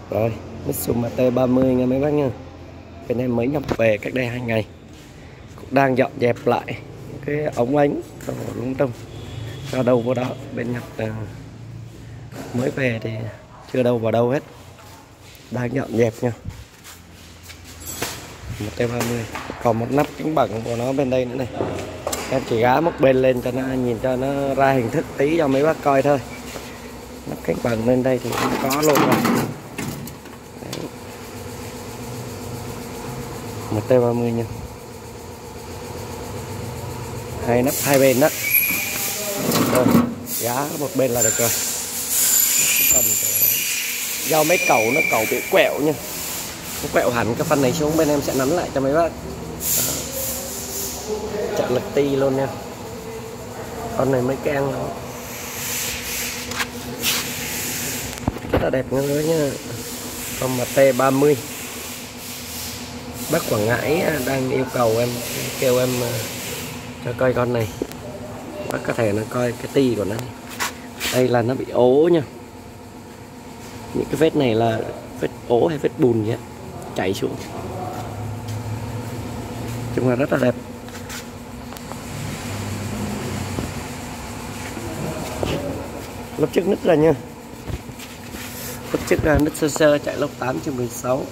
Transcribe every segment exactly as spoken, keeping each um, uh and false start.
Rồi, Mitsubishi ba mươi nha mấy bác nha. Bên em mới nhập về cách đây hai ngày. Cũng đang dọn dẹp lại cái ống ánh rồi lung tung cho đâu vào đó. Bên Nhật uh, mới về thì chưa đâu vào đâu hết. Đang dọn dẹp nha. Một T ba mươi. Còn một nắp kính bẩn của nó bên đây nữa này. Em chỉ gá một bên lên cho nó nhìn cho nó ra hình thức tí cho mấy bác coi thôi. Nắp kính bẩn lên đây thì cũng có luôn rồi. Đấy. Một T ba mươi nha. Hai nắp hai bên đó. Rồi, gá một bên là được rồi. Cần do mấy cầu nó cầu bị quẹo nha. Nó quẹo hẳn cái phần này xuống, bên em sẽ nắn lại cho mấy bác. Trợ lực ti luôn nha. Con này mới keng rất là đẹp nha nha. Con mà T ba mươi. Bác Quảng Ngãi đang yêu cầu em, kêu em cho coi con này. Bác có thể nó coi cái ti của nó. Đây là nó bị ố nha. Những cái vết này là vết ố hay vết bùn vậy, chảy xuống. Chung là rất là đẹp. Lớp trước nứt ra nha. Lớp trước là nứt sơ sơ, chạy lốc tám trên mười sáu.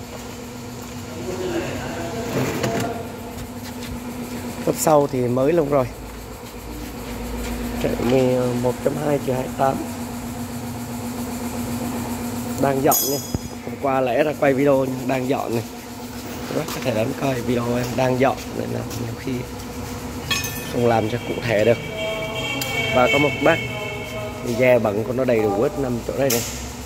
Lớp sau thì mới luôn rồi, chạy mười một chấm hai trừ hai mươi tám. Đang dọn nha. Hôm qua lẽ ra quay video nhưng đang dọn này. Các bác có thể đón coi video em đang dọn nên là nhiều khi không làm cho cụ thể được. Và có một bác thì da bẩn của nó đầy đủ hết nằm chỗ đây này.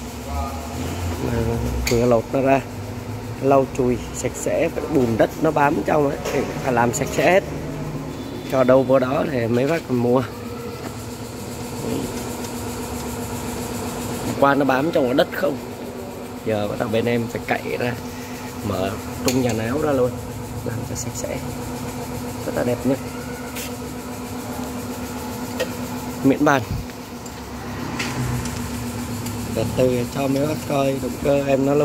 Vừa lột nó ra, lau chùi sạch sẽ, bùn đất nó bám trong ấy thì phải làm sạch sẽ hết. Cho đâu vô đó thì mấy bác còn mua. Qua nó bám trong đất không. Giờ bắt đầu bên em phải cậy ra, mở tung nhà áo ra luôn, làm cho sạch sẽ, rất là đẹp nhé. Miễn bàn. Để từ cho mấy bác coi động cơ em nó luôn.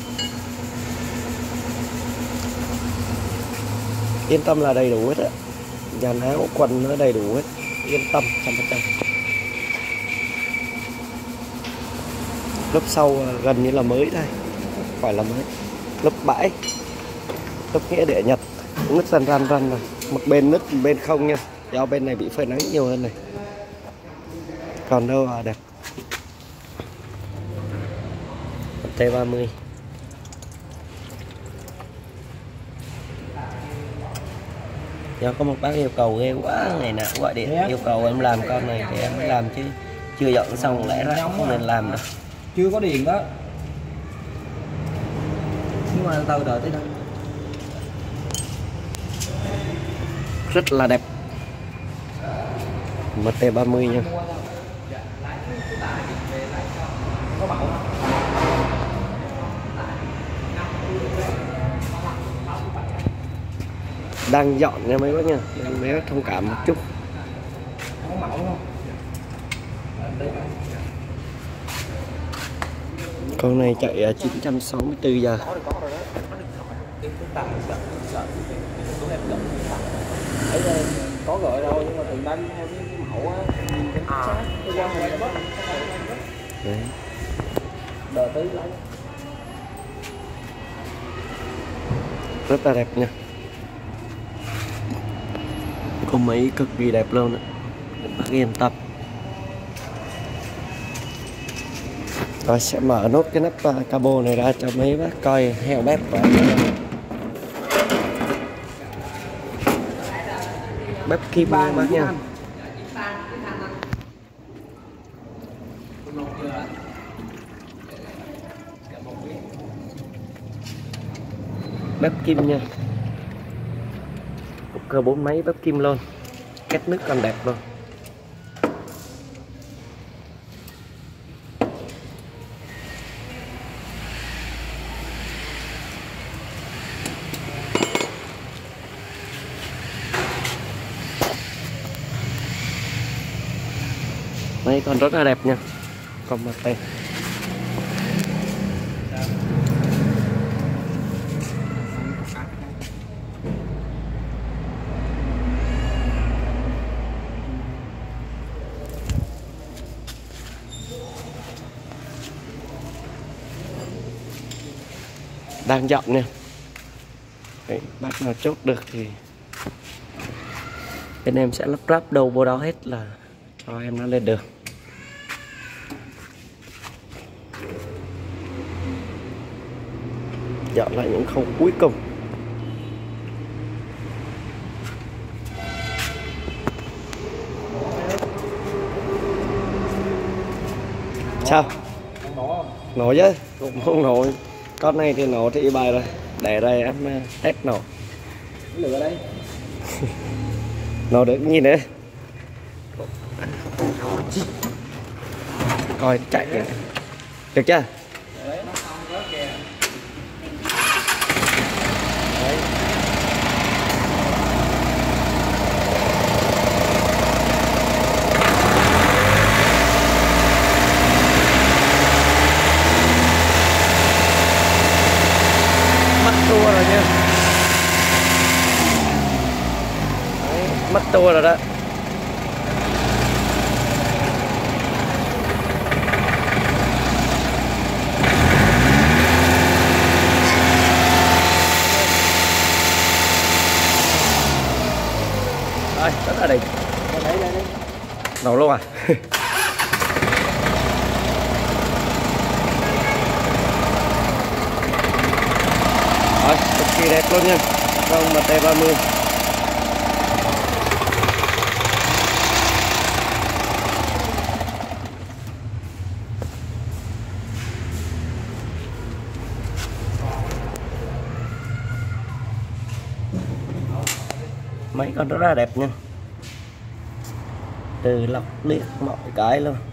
Yên tâm là đầy đủ hết á. Dàn áo quần nó đầy đủ hết. Yên tâm trăm phần trăm. Lớp sau gần như là mới đây, không phải là mới. Lớp bãi, lớp nghĩa để Nhật nứt dần ran ran rồi. Một bên nứt, một bên không nha. Do bên này bị phơi nắng nhiều hơn này. Còn đâu là đẹp. T ba mươi. Do có một bác yêu cầu ghê quá, ngày nào cũng gọi điện yêu cầu em làm con này thì em mới làm chứ chưa dọn xong lẽ ra không nên làm được. Chưa có điện đó. Nhưng mà từ đợi tới đây. Rất là đẹp. Một T ba mươi nha. Đang dọn nha mấy bác nha, mấy bác thông cảm một chút. Con này chạy chín trăm sáu mươi tư giờ. Có gọi rồi nhưng mà từng đánh theo cái mẫu á, cái sát cái quan hệ đó. Đấy. Đợi tí lấy. Rất là đẹp nha. Có mấy cực kỳ đẹp luôn ạ. Bác yên tâm. Rồi sẽ mở nốt cái nắp cabo này ra cho mấy bác coi heo bếp của em. Bếp kim nha bác nha. Bếp kim nha. Cục cơ bốn máy bếp kim luôn. Két nước còn đẹp luôn. Đây còn rất là đẹp nha. Còn mặt đây đang dọn nha. Đấy, bác nào chốt được thì bên em sẽ lắp ráp đầu vô đó hết là cho em nó lên đường. Dọn lại những khâu cuối cùng. Sao? Nổ chứ, cũng không nổ. Con này thì nổ thì bài rồi. Để đây em test nổ. Lửa đây. Nổ được cái gì nữa. Coi chạy kìa. Được chưa? Đấy, nó không rớt kìa. Đấy. Mất tua rồi nha. Đấy, mất tua rồi đó. Rồi, rất là đỉnh. Đây, đây, đây. Nổ luôn à? Rồi, cực kỳ đẹp luôn nha. Con em tê ba mươi. Mấy con rất là đẹp nha. Từ lọc liếc mọi cái luôn.